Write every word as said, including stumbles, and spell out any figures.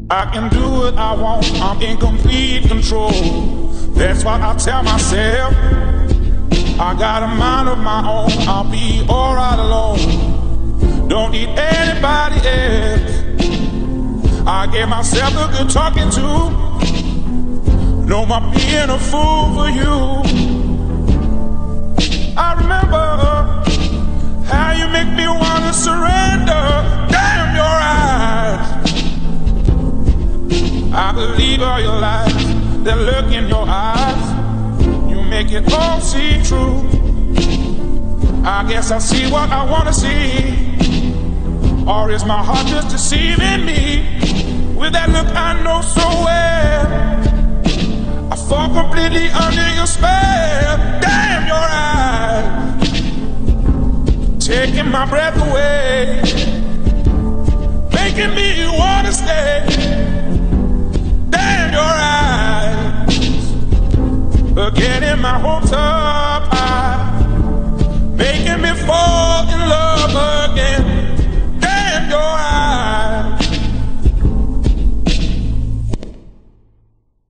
I can do what I want, I'm in complete control. That's what I tell myself. I got a mind of my own, I'll be alright alone. Don't need anybody else. I gave myself a good talking to. No more being a fool for you. I remember how you make me wanna surrender. Damn your eyes, I believe all your lies, that look in your eyes, you make it all seem true. I guess I see what I wanna see, or is my heart just deceiving me? With that look I know so well, I fall completely under your spell. Damn your eyes, taking my breath away, making me wanna stay.